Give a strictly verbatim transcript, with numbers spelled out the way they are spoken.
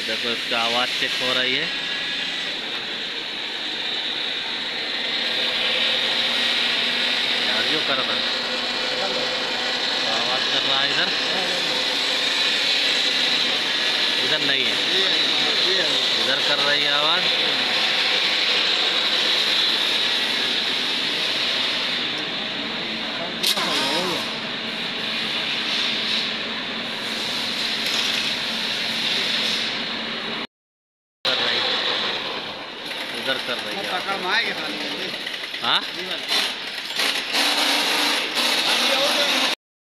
देखो इसका आवाज़ चेक हो रही है। यार जो कर रहा है आवाज़ कर रहा है इधर इधर नहीं है, इधर कर रही है आवाज़। कर रही है, इधर कर रही है। हाँ